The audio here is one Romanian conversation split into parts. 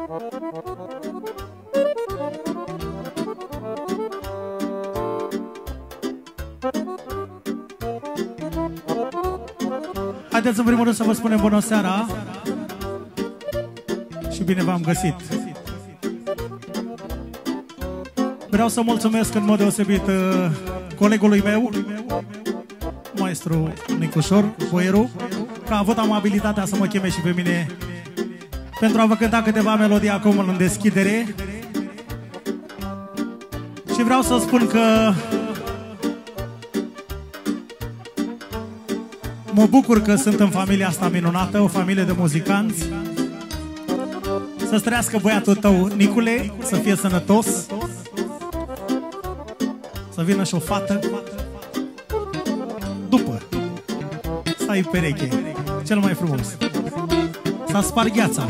Haideți în primul rând să vă spunem bună seara și bine v-am găsit. Vreau să mulțumesc în mod deosebit colegului meu, maestru Nicușor Boieru, că a avut amabilitatea să mă cheme și pe mine pentru a vă cânta câteva melodii acum în deschidere. Și vreau să spun că mă bucur că sunt în familia asta minunată, o familie de muzicanți. Să-ți trăiască băiatul tău, Nicule, să fie sănătos, să vină și o fată după, să ai pereche, cel mai frumos, să sparg gheața.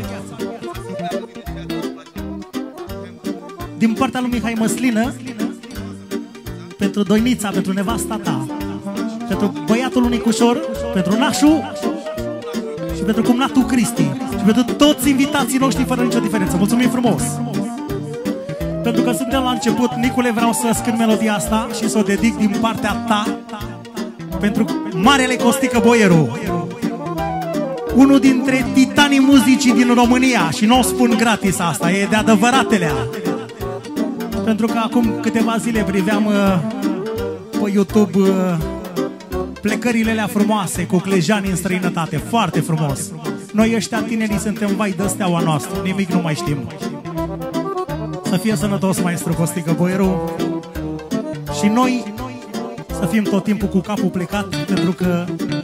Din partea lui Mihai Măslină, pentru Doinița, pentru nevasta ta, pentru băiatul lui Nicușor, pentru nașul și pentru cumnatul Cristi și pentru toți invitații noștri fără nicio diferență. Mulțumim frumos! Pentru că suntem la început, Nicule, vreau să cânt melodia asta și să o dedic din partea ta pentru marele Costică Boieru, unul dintre titanii muzicii din România, și nu o spun gratis asta, e de adevăratelea. Pentru că acum câteva zile priveam pe YouTube plecările alea frumoase cu clejani în străinătate, foarte frumos. Noi ăștia tinerii suntem vai de steaua noastră, nimic nu mai știm. Să fie sănătos, maestru Costică Boieru, și noi să fim tot timpul cu capul plecat, pentru că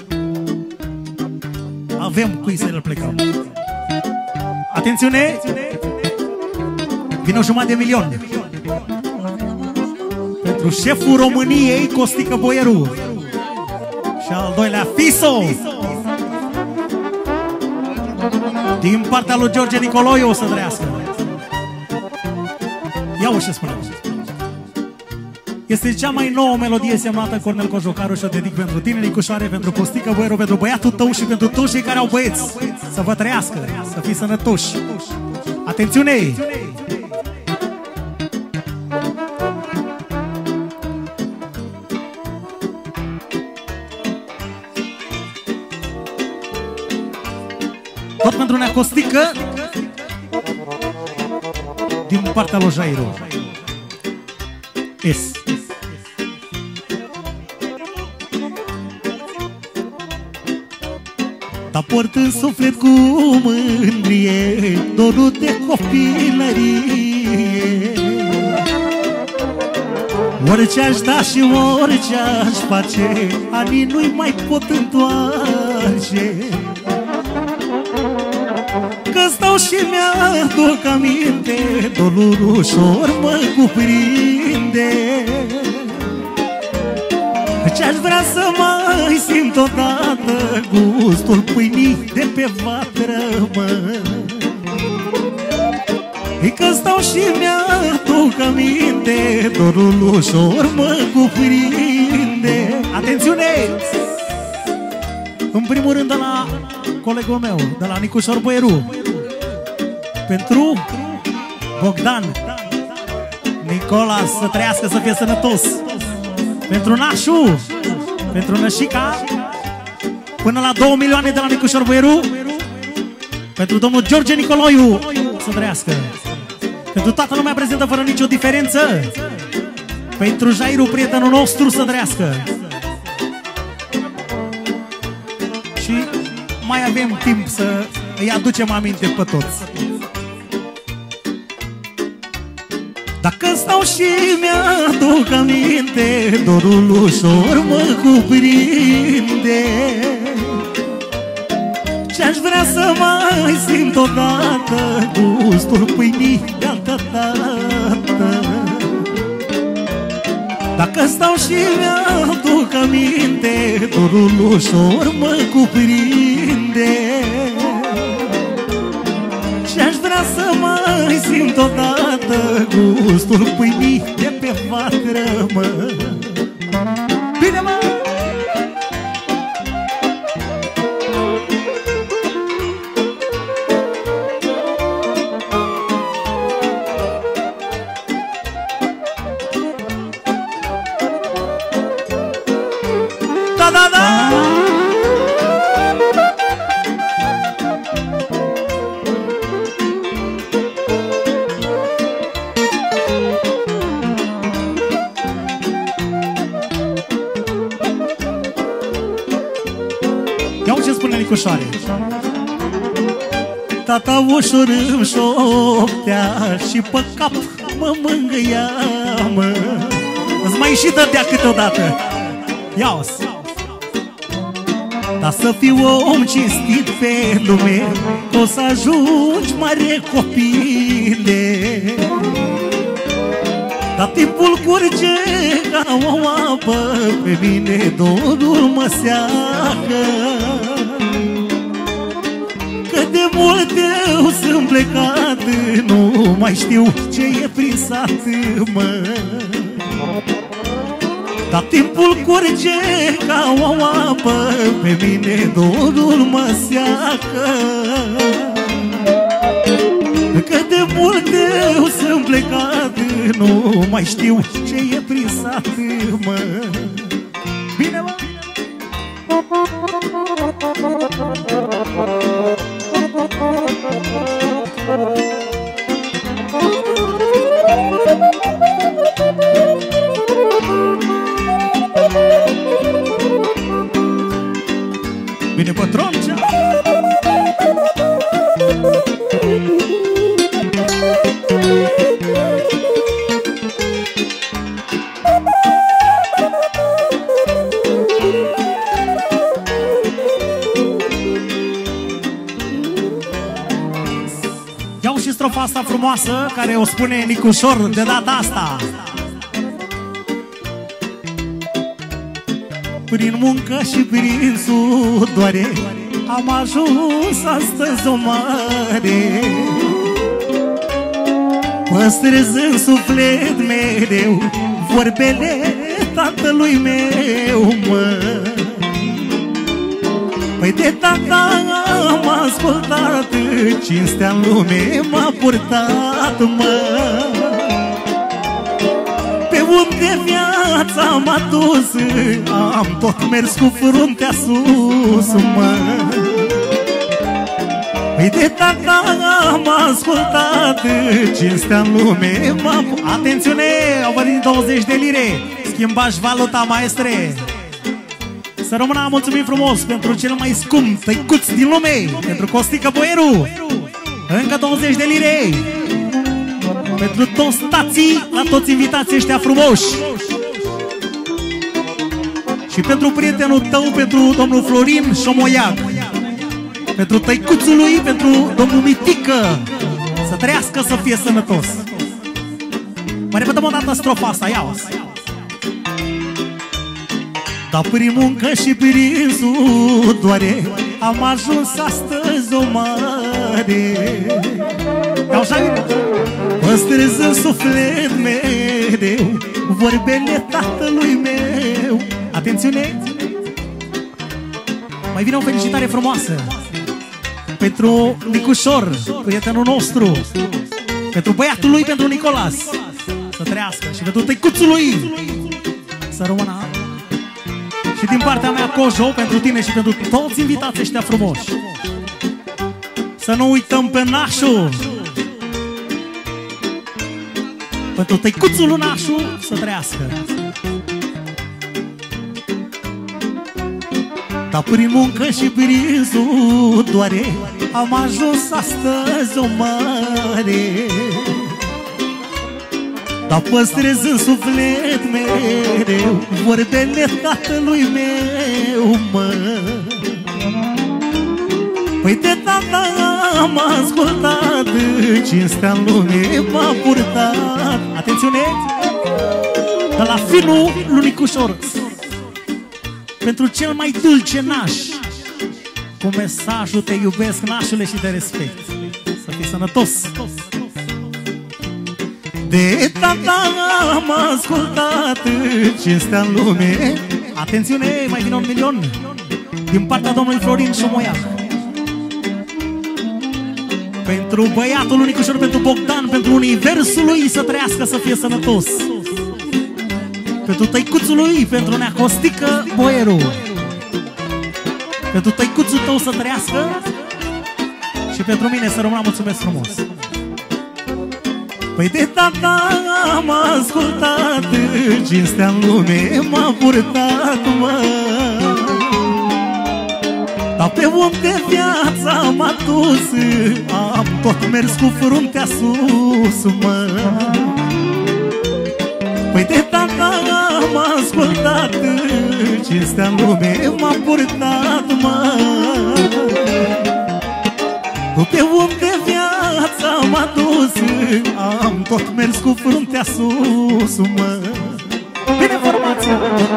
avem cui să-l plecăm. Atențiune! Vine o jumătate de milion pentru șeful României, Costică Boieru, și al doilea, Fiso, din partea lui George Nicoloiu, o să trăiască. Ia-o ce spune. Este cea mai nouă melodie semnată Cornel Cojocaru și o dedic pentru tine, Nicușoare, pentru Costică Boieru, pentru băiatul tău și pentru toți cei care au băieți. Să vă trăiască, să fii sănătoși. Atențiune! Tot pentru Nea Costică, din partea lui Jairu. S. Ta port în suflet cu mândrie dorul de copilărie. Orice aș da și orice aș face, anii nu-i mai pot întoarce. Că stau și mi-aduc aminte, dorul ușor mă cuprinde. Ce-aș vrea să mai simt odată gustul pâinii de pe vatră, mă. Că stau și mi-aduc aminte, dorul ușor mă cuprinde. Atențiune! În primul rând de la colegul meu, de la Nicușor Boieru, pentru Bogdan Nicola, să trăiască, să fie sănătos. Pentru nașul, pentru nășica, până la 2 milioane de la Nicușor Boieru. Pentru domnul George Nicoloiu, să trăiască. Pentru toată lumea prezentă fără nicio diferență. Pentru Jairu, prietenul nostru, să trăiască. Și mai avem timp să îi aducem aminte pe toți. Dacă stau și mi-aduc aminte, dorul ușor mă cuprinde. Ce-aș vrea să mai simt odată gustul pâinii de altă dată. Dacă stau și mi-aduc aminte, dorul ușor mă cuprinde. Și-aș vrea să mai simt odată gustul pâinii de pe vatră, mă. Bine, mă! Nicușoare. Tata ușor îmi șoptea și pe cap mă mângâia, mă. Îți mai și dădea câteodată. Ia-o-s. Dar să fiu om cinstit pe lume, o să ajungi mare copile. Dar timpul curge ca o apă, pe mine dorul mă seacă. Că de mult eu sunt plecat, nu mai știu ce e prin sat, mă. Dar timpul curge ca o apă, pe mine dorul mă seacă. Că de mult eu sunt plecat, nu mai știu ce e prin sat, mă. Bine, mă! Bine, pătroncea! Iau și strofa asta frumoasă, care o spune Nicușor de data asta. Prin muncă și prin sudoare am ajuns astăzi o mare. Păstrez în suflet mereu vorbele tatălui meu, mă. Păi de tata am ascultat, cinstea în lume m-a purtat, mă. Pe unde viața m-a dus, am tot mers cu fruntea sus, mă. Păi de tata am ascultat, cinstea în lume m-a... Atențiune, au venit 20 de lire, schimbași valuta, maestre. Să rămână, mulțumim frumos pentru cel mai scump tăicuț din lume, pentru Costică Boieru. Încă 20 de lire. Pentru toți tații, la toți invitații ăștia frumoși. Și pentru prietenul tău, pentru domnul Florin Șomoiac. Pentru tăicuțul lui, pentru domnul Mitică. Să trăiască, să fie sănătos. Mai repetăm o dată strofa asta, ia-o. Dar prin muncă și prin sudoare am ajuns astăzi o mare. Păstrez în suflet mereu vorbele tatălui meu. Atențiune! Mai vine o felicitare frumoasă pentru Nicușor, prietenul nostru, pentru băiatul lui, pentru Nicolas. Să trăiască. Și pentru tăicuțul lui. Să rămână. Și din partea mea, Cojo, pentru tine și pentru toți invitații ăștia frumoși. Să nu uităm pe Nașu. Pentru tăicuțul lui Nașu, să trăiască. Dar prin muncă și prin sudoare am ajuns astăzi o mare. Dar păstrez în suflet mereu vorbele tatălui meu, mă. Păi de tata am ascultat, cinstea în lume m-a purtat. Atențiune! De la finul lui Nicușor, pentru cel mai dulce naș, cu mesajul: te iubesc, nașule, și te respect. Să fii sănătos! De tata am ascultat, cinstea în lume. Atențiune, mai vine 1 milion din partea domnului Florin Șomoiac. Pentru băiatul lui Nicușor, pentru Bogdan, pentru universul lui, să trăiască, să fie sănătos. Pentru tăicuțul lui, pentru Nea Costică Boieru. Pentru tăicuțul tău, să trăiască. Și pentru mine, să rămână, mulțumesc frumos. Păi de tata am ascultat, cinstea în lume m-a purtat, mă. Dar pe unde viața m-a dus, am tot mers cu fruntea sus, mă. Păi de tata am ascultat, cinstea în lume m-a purtat, mă. Pe unde viața m-a dus, am tot mers cu fruntea sus, mă. Bine formația!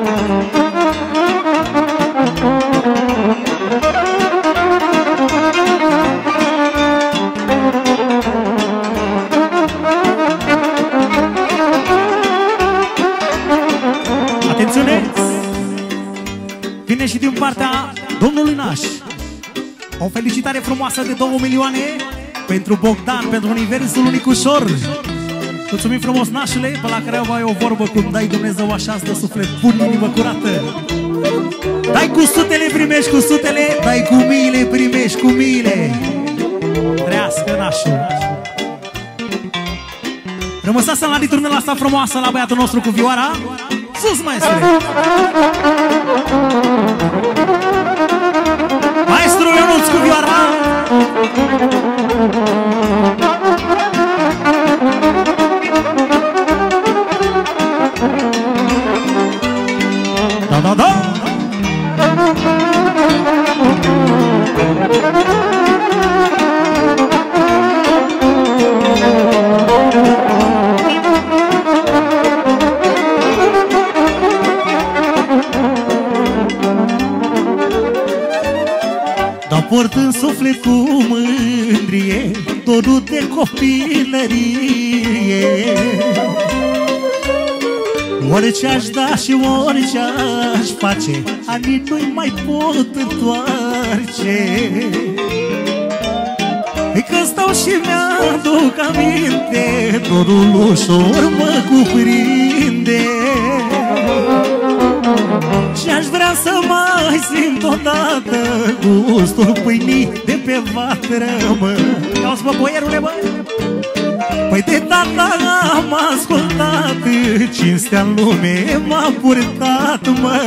Atențiune! Vine și din partea domnului Naș o felicitare frumoasă de 2 milioane pentru Bogdan, pentru Universul Unicușor. Mulțumim frumos, Nașule, pe la care ai o vorbă: cum dai Dumnezeu așa de suflet bun, inimă curată. Dai cu sutele, primești cu sutele, dai cu miile, primești cu miile. Trească Nașul. Rămăsați la riturnul asta frumoasă la băiatul nostru cu vioara. Sus, maestre! Maestru Ionuț cu vioara. Da, da, da! Dar port în suflet cu mândrie dorul de copilărie. Orice aș da și orice aș face, anii nu-i mai pot întoarce. E că stau și mi-aduc aminte, dorul ușor mă cuprinde. Și aș vrea să mai simt odată gustul pâinii de pe vatră, mă. Ia-o-ți, bă, boierule, bă! Păi de tata am ascultat, cinstea în lume m-a purtat, mă.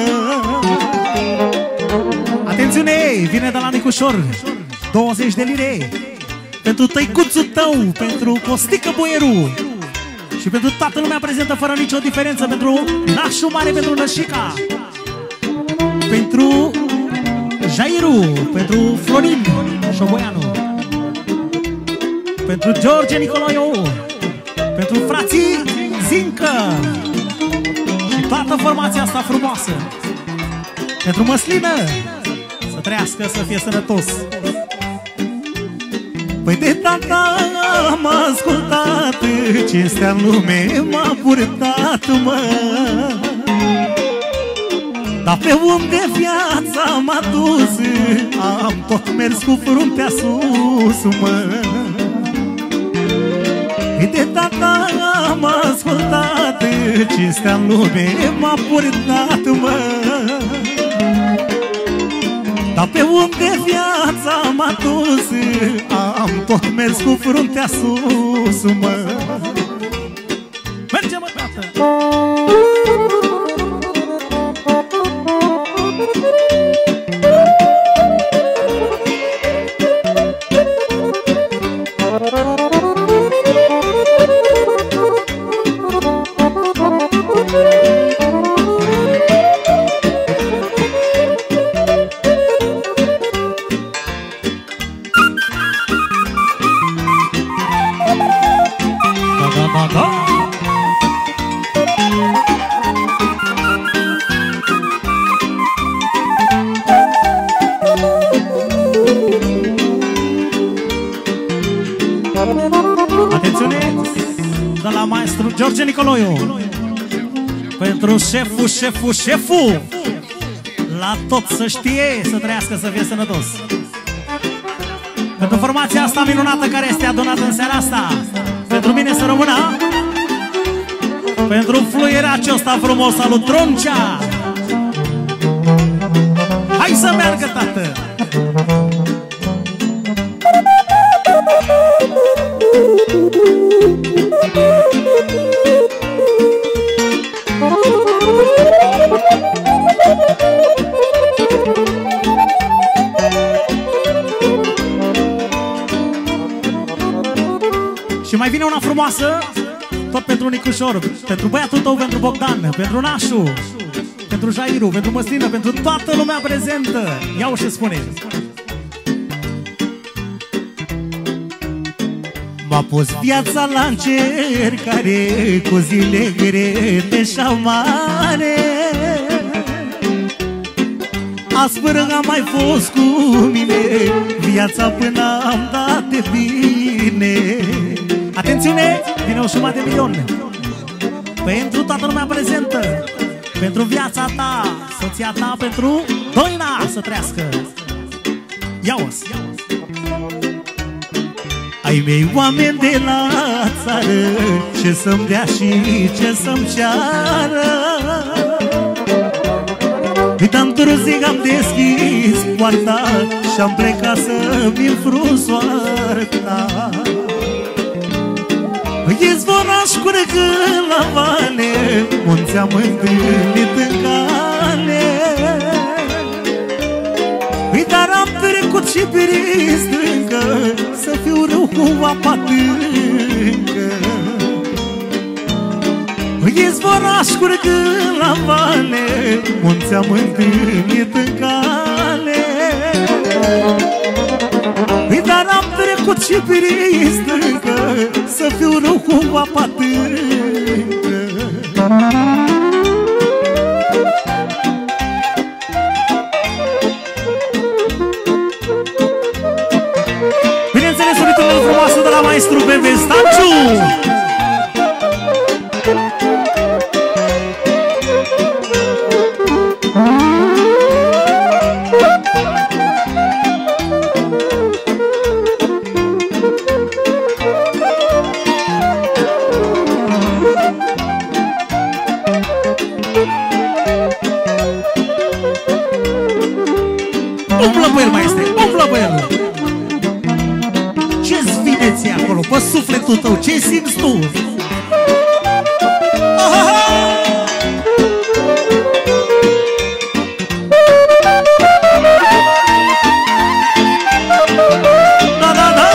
Atențiune, vine de la Nicușor 20 de lire pentru tăicuțul tău, pentru Costică Boieru și pentru toată lumea prezentă fără nicio diferență, pentru Nașul Mare, pentru Nășica, pentru Jairu, pentru Florin Șoboianu, pentru George Nicoloiu, pentru frații Zincă și toată formația asta frumoasă, pentru Măslină, să trăiască, să fie sănătos. Păi de tata am ascultat, cinstea în lume m-a purtat, mă. Dar pe unde viața m-a dus, am tot mers cu fruntea sus, mă. De tata am ascultat, cinstea în lume m-a purtat, mă. Dar pe unde viața m-a dus, am tot mers cu fruntea sus, mă. Merge, mă, tată! Atențiune, de la maestru George Nicoloiu, pentru șeful, la tot să știe, să trăiască, să fie sănătos. Pentru formația asta minunată care este adunată în seara asta, pentru mine să rămână, pentru fluieraciul ăsta frumos al lui Troncea. Hai să meargă, tată! Și mai vine una frumoasă, tot pentru Nicușor, pentru băiatul tău, pentru Bogdan, pentru Nașu, pentru Jairu, pentru Măslină, pentru toată lumea prezentă. Ia-o și spune. M-a pus viața la încercare, cu zile grele și amare. Aspră am mai fost cu mine, viața până am dat de bine. Atențiune, vine 1.500.000 pentru toată lumea prezentă, pentru viața ta, soția ta, pentru Doina să trăiască. Ia-o! Ai mei oameni de la țară, ce să-mi dea și ce să-mi ceară. Uitam târziu, am deschis poarta și-am plecat să-mi înfrunsoarta. Izvoraș curgând la vale, munți am întâlnit în cale. Dar am trecut și prin stâncă, să fiu rău cu apa tâncă. Izvoraș curgând la vale, munți am întâlnit în cale. Dar am trecut și prin stâncă, să fiu rău cu apa tâncă. Bineînțeles, soritul frumoasă de la maestru Bebe Stanciu. Umblă pe el, maestre, umblă pe el. Ce-ți vine ție acolo, pe sufletul tău, ce simți tu? Da, da, da.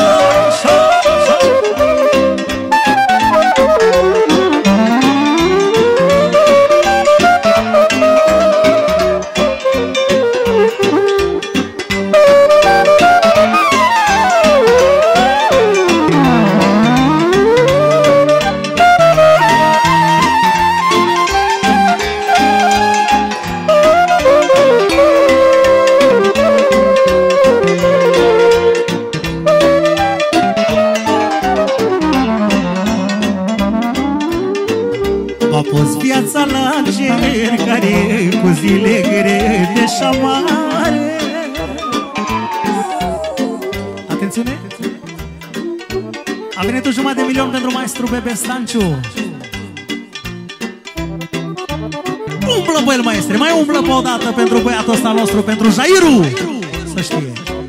M-a pus viața la încercare, cu zile grele și amare. Atențiune! A venit 1.500.000 pentru maestru Bebe Stanciu. Umblă pe el, maestre, mai umblă pe o dată pentru băiatul ăsta nostru, pentru Jairu, să știe.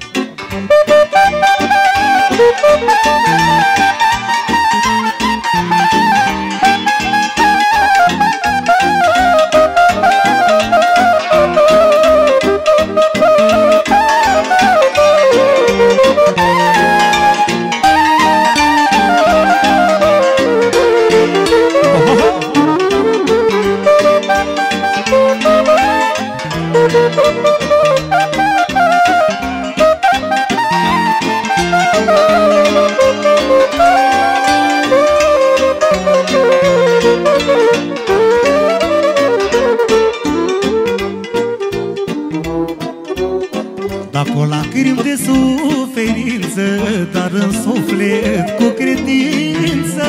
Dacă lacrimi de suferință, dar în suflet cu credință,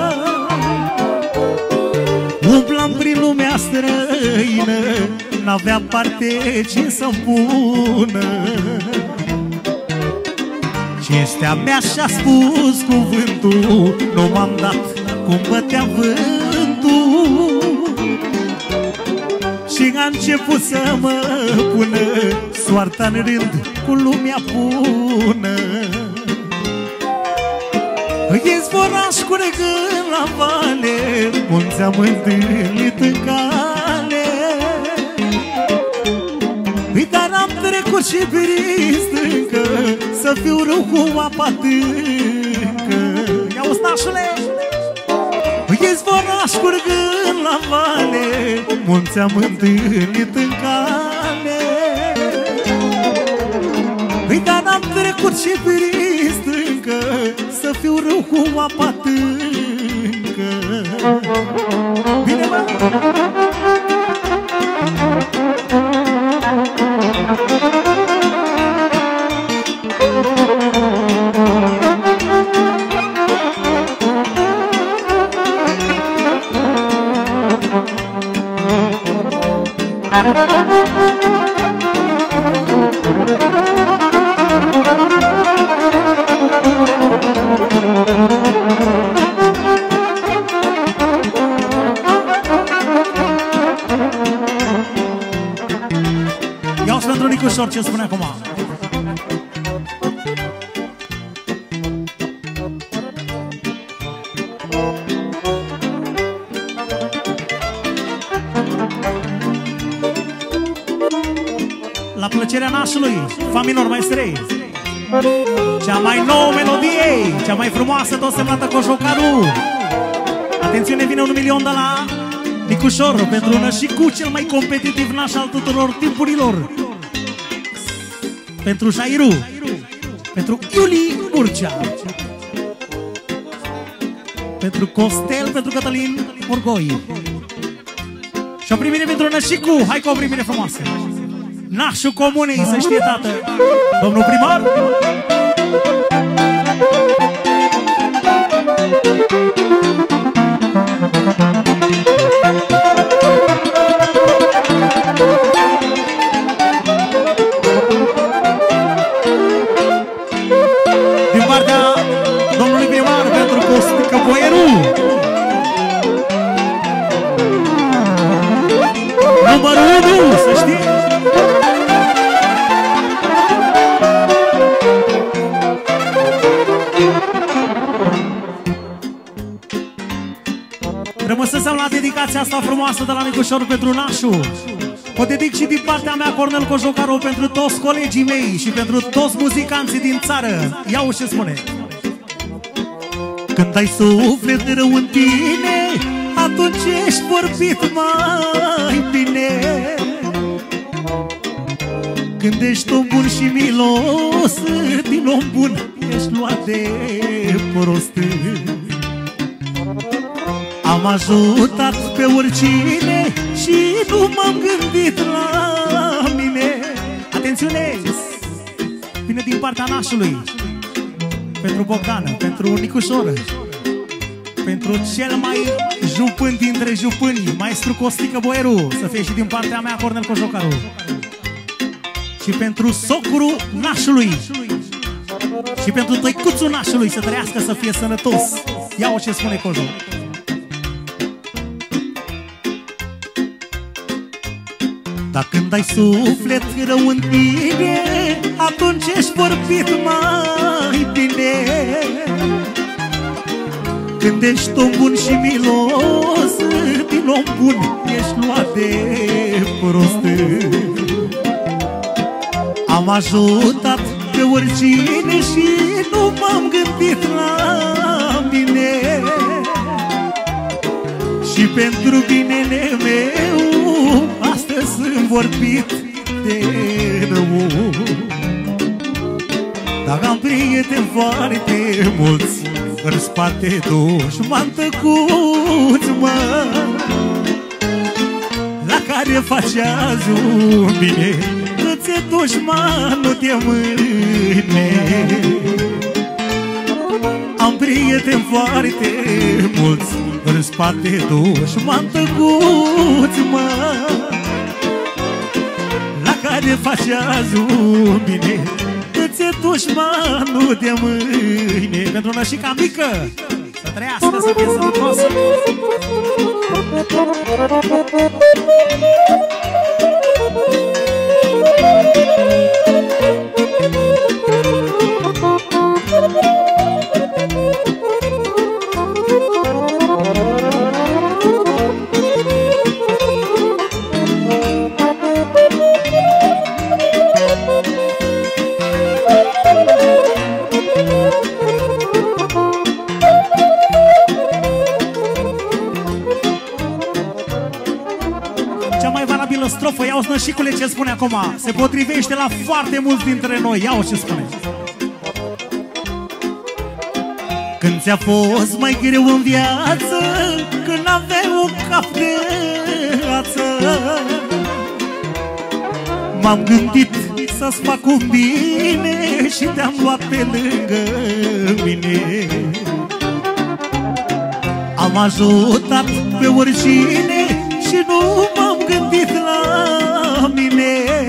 umblam prin lumea străină, n-avea parte ce să-mi pună. Cinstea mea și-a spus cuvântul, nu m-am dat cum bătea vântul. Și a început să mă pună soarta în rând cu lumea bună. Izvoraș curgând la vale, munți am întâlnit în cale. Dar am trecut și prin stâncă, să fiu rău cu apa tâncă. Ia-o, stașule! scurgând la vale, mulți am întâlnit în cale. Păi dar n-am trecut și prin stâncă, să fiu rău cu apa tâncă. Bine, mă? Ia-o-ți pentru Nicușor ce spune acum. La plăcerea nașului, fa minor, maestrei. Cea mai nouă melodie, cea mai frumoasă, tot semnată Cojocaru. Atențiune, vine 1 milion de la Nicușor pentru nășicu, cel mai competitiv naș al tuturor timpurilor. Pentru Jairu, pentru Iuli Urcea, pentru Costel, pentru Cătălin Morgoi. Și o primire pentru nășicu, hai cu o primire frumoasă. Nașul comunei, să știe, tată. Domnul primar. Din partea domnului primar pentru Costică Boieru. Numărul 1, să știi. Rămăsesem la dedicația asta frumoasă de la Nicușor pentru nașul. O dedic și din partea mea, Cornel Cojocaru, pentru toți colegii mei și pentru toți muzicanții din țară. Ia-o ce spune. Când ai suflet rău în tine, atunci ești vorbit mai bine. Când ești om bun și milos, din om bun ești luat de prost. Am ajutat pe oricine și nu m-am gândit la mine. Atențiune! Vine din partea nașului. Pentru Bogdană, pentru Nicușor, pentru cel mai jupân dintre jupâni, maestru Costică Boieru, să fie și din partea mea, Cornel Cojocaru. Și pentru socru nașului. Și pentru tăicuțul nașului, să trăiască, să fie sănătos. Ia-o ce spune Cojo. Dar când ai suflet rău în tine, atunci ești vorbit mai bine. Când ești om bun și milos, din om bun ești luat de prost. Am ajutat pe oricine și nu m-am gândit la mine. Și pentru binele meu astăzi sunt vorbit de rău. Dacă am prieteni foarte mulți, în spate dușmani tăcuți, mă, la care face azi un bine, că-ți-e dușmanul de mâine. Am prieteni foarte mulți, în spate dușmani tăcuți, mă, la care face azi un bine, că-ți-e dușmanul de mâine. Pentru nășica mică, să trăiască, să fie sănătos. Nășicule, ce spune acum? Se potrivește la foarte mulți dintre noi. Ia-o ce spune. Când ți-a fost mai greu în viață, când aveai un cap de ață, m-am gândit să-ți fac un bine și te-am luat pe lângă mine. Am ajutat pe oricine și nu m-am gândit la mine.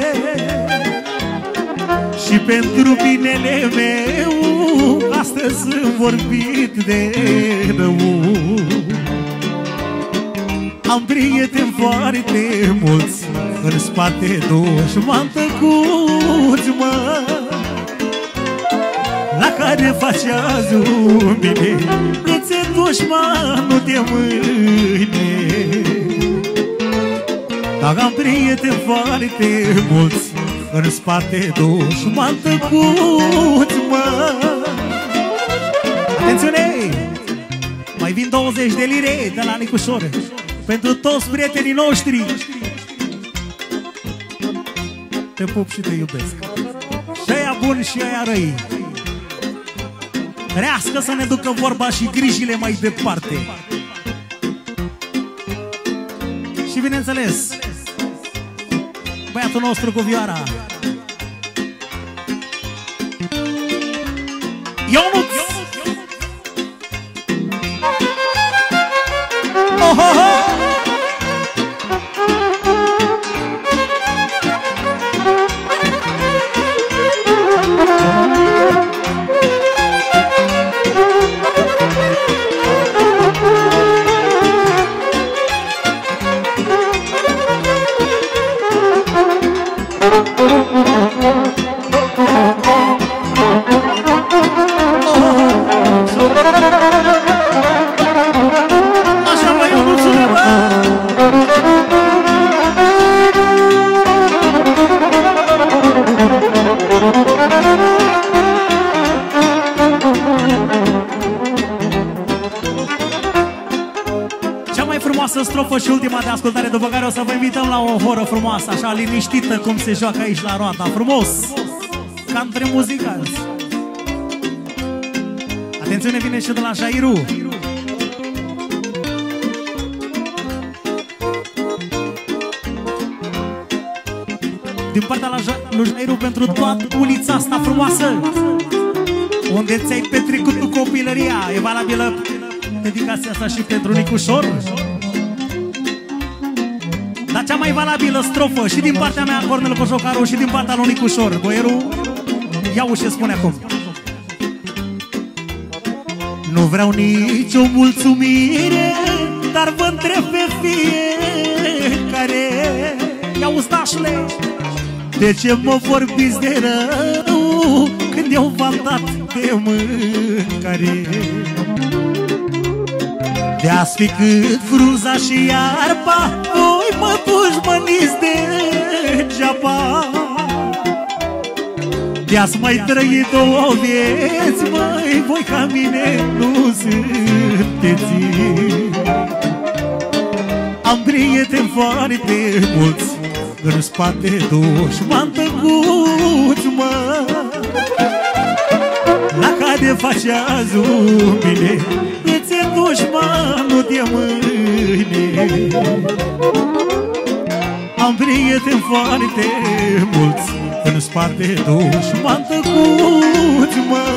Și pentru binele meu astăzi sunt vorbit de rău. Am prieteni foarte mulți, în spate dușmani tăcuți, mă, la care faci azi un bine, nu-ți-e dușmanul de mâine. Dar am prieteni foarte mulți, în spate dușmani tăcuți, mă. Atențiune! Mai vin 20 de lire de la Nicușor pentru toți prietenii noștri. Te pup și te iubesc. Și aia buni și aia răi. Trească să ne ducă vorba și grijile mai departe. Și bineînțeles, băiatul nostru cu vioara, Ionuț! Oh, oh, oh! Strofă și ultima de ascultare, după care o să vă invităm la o horă frumoasă, așa liniștită, cum se joacă aici la Roata. Frumos! Country muzică. Atențiune, vine și de la Jairu. Din partea lui Jairu pentru toată ulița asta frumoasă, unde ți-ai petrecut tu copilăria. E valabilă dedicația asta și pentru Nicușor. Dar cea mai valabilă strofă și din partea mea, Cornel Cojocaru, și din partea lui Nicușor, boierul, ia-o ce spune acum. Nu vreau nicio mulțumire, dar vă întreb pe fiecare, ia-o stașule, de ce mă vorbiți de rău când eu v-am dat de mâncare? De-ați fi cât frunza și iarba, voi mă dușmăniți degeaba. De-ați mai trăit două vieți, măi, voi ca mine nu sunteți. Am prieteni foarte mulți, în spate dușmani tăcuți, mă, la care faci azi un bine, ți-e dușmanul de mâine. Am prieteni foarte mulți, în spate dușmani tăcuți, mă,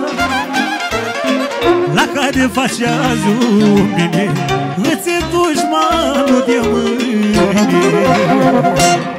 la care faci azi un bine, ți-e dușmanul de mâine.